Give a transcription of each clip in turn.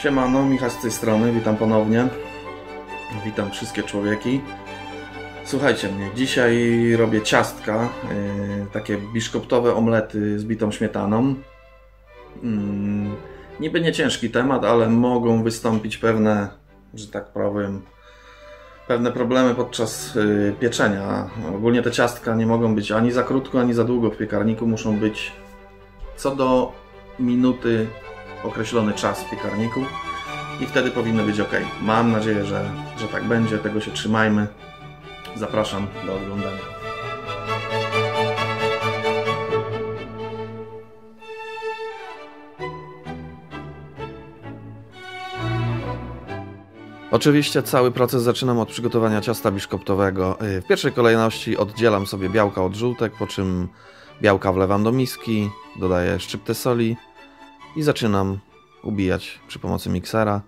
Siemano, Michał z tej strony, witam ponownie. Witam wszystkie człowieki. Słuchajcie mnie, dzisiaj robię ciastka, takie biszkoptowe omlety z bitą śmietaną. Niby nie ciężki temat, ale mogą wystąpić pewne, że tak powiem, pewne problemy podczas pieczenia. Ogólnie te ciastka nie mogą być ani za krótko, ani za długo w piekarniku. Muszą być co do minuty określony czas w piekarniku i wtedy powinno być ok. Mam nadzieję, że tak będzie. Tego się trzymajmy. Zapraszam do oglądania. Oczywiście cały proces zaczynam od przygotowania ciasta biszkoptowego. W pierwszej kolejności oddzielam sobie białka od żółtek, po czym białka wlewam do miski, dodaję szczyptę soli i zaczynam ubijać przy pomocy miksera.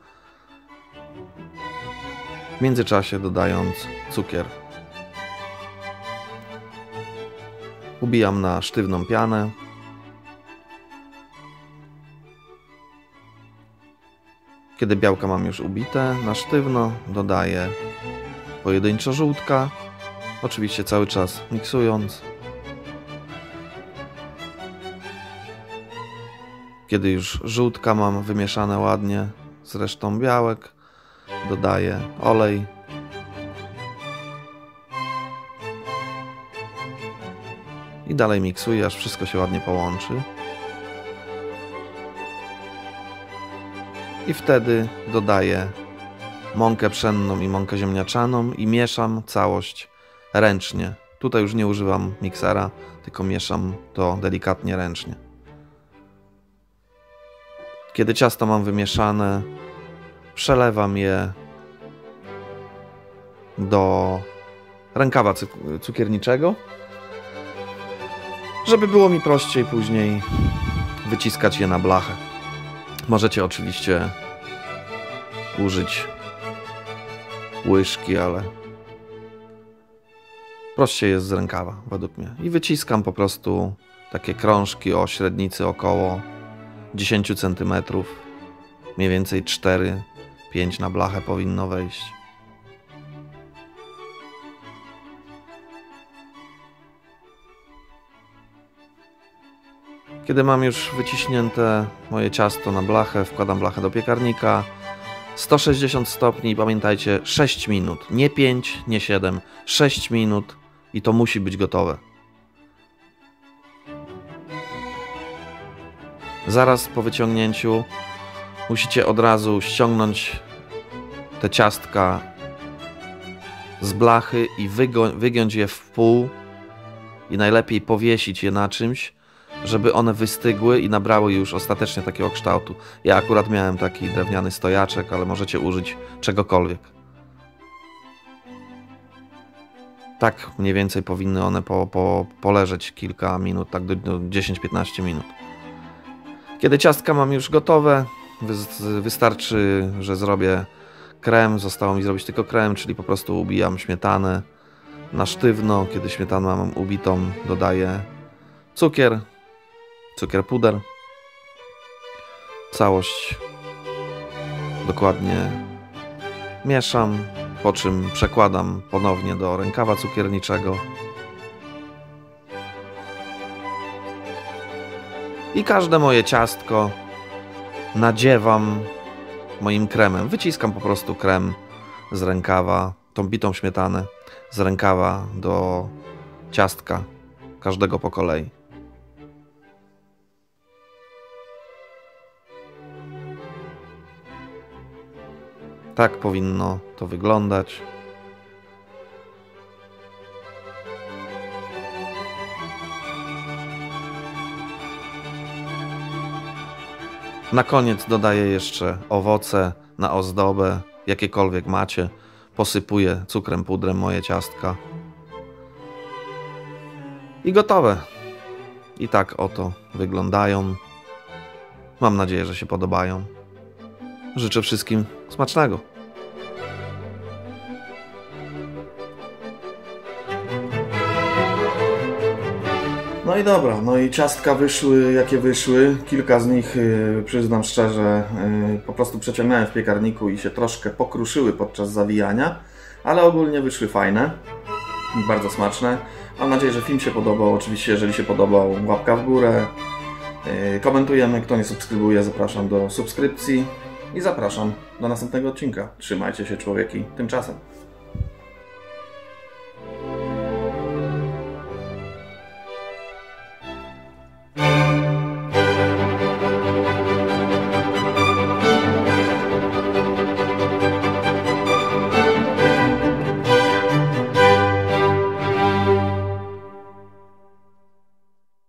W międzyczasie dodając cukier. Ubijam na sztywną pianę. Kiedy białka mam już ubite na sztywno, dodaję pojedynczo żółtka, oczywiście cały czas miksując. Kiedy już żółtka mam wymieszane ładnie z resztą białek, dodaję olej. I dalej miksuję, aż wszystko się ładnie połączy. I wtedy dodaję mąkę pszenną i mąkę ziemniaczaną i mieszam całość ręcznie. Tutaj już nie używam miksera, tylko mieszam to delikatnie ręcznie. Kiedy ciasto mam wymieszane, przelewam je do rękawa cukierniczego, żeby było mi prościej później wyciskać je na blachę. Możecie oczywiście użyć łyżki, ale prościej jest z rękawa według mnie. I wyciskam po prostu takie krążki o średnicy około 10 cm. Mniej więcej 4-5 na blachę powinno wejść. Kiedy mam już wyciśnięte moje ciasto na blachę, wkładam blachę do piekarnika. 160 stopni i pamiętajcie, 6 minut. Nie 5, nie 7. 6 minut i to musi być gotowe. Zaraz po wyciągnięciu musicie od razu ściągnąć te ciastka z blachy i wygiąć je w pół i najlepiej powiesić je na czymś, żeby one wystygły i nabrały już ostatecznie takiego kształtu. Ja akurat miałem taki drewniany stojaczek, ale możecie użyć czegokolwiek. Tak mniej więcej powinny one poleżeć kilka minut, tak do 10-15 minut. Kiedy ciastka mam już gotowe, wystarczy, że zrobię krem. Zostało mi zrobić tylko krem, czyli po prostu ubijam śmietanę na sztywno. Kiedy śmietanę mam ubitą, dodaję cukier puder. Całość dokładnie mieszam, po czym przekładam ponownie do rękawa cukierniczego. I każde moje ciastko nadziewam moim kremem. Wyciskam po prostu krem z rękawa, tą bitą śmietanę z rękawa do ciastka, każdego po kolei. Tak powinno to wyglądać. Na koniec dodaję jeszcze owoce na ozdobę, jakiekolwiek macie. Posypuję cukrem, pudrem moje ciastka. I gotowe. I tak oto wyglądają. Mam nadzieję, że się podobają. Życzę wszystkim smacznego. No i dobra, no i ciastka wyszły jakie wyszły. Kilka z nich, przyznam szczerze, po prostu przeciągnąłem w piekarniku i się troszkę pokruszyły podczas zawijania, ale ogólnie wyszły fajne, bardzo smaczne. Mam nadzieję, że film się podobał. Oczywiście, jeżeli się podobał, łapka w górę. Komentujemy, kto nie subskrybuje, zapraszam do subskrypcji i zapraszam do następnego odcinka. Trzymajcie się, człowieki, tymczasem.